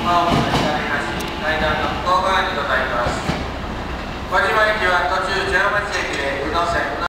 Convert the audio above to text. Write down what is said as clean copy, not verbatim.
まもなくなりまし、階段の向こう側にございます。小島駅は途中、城町駅で宇野線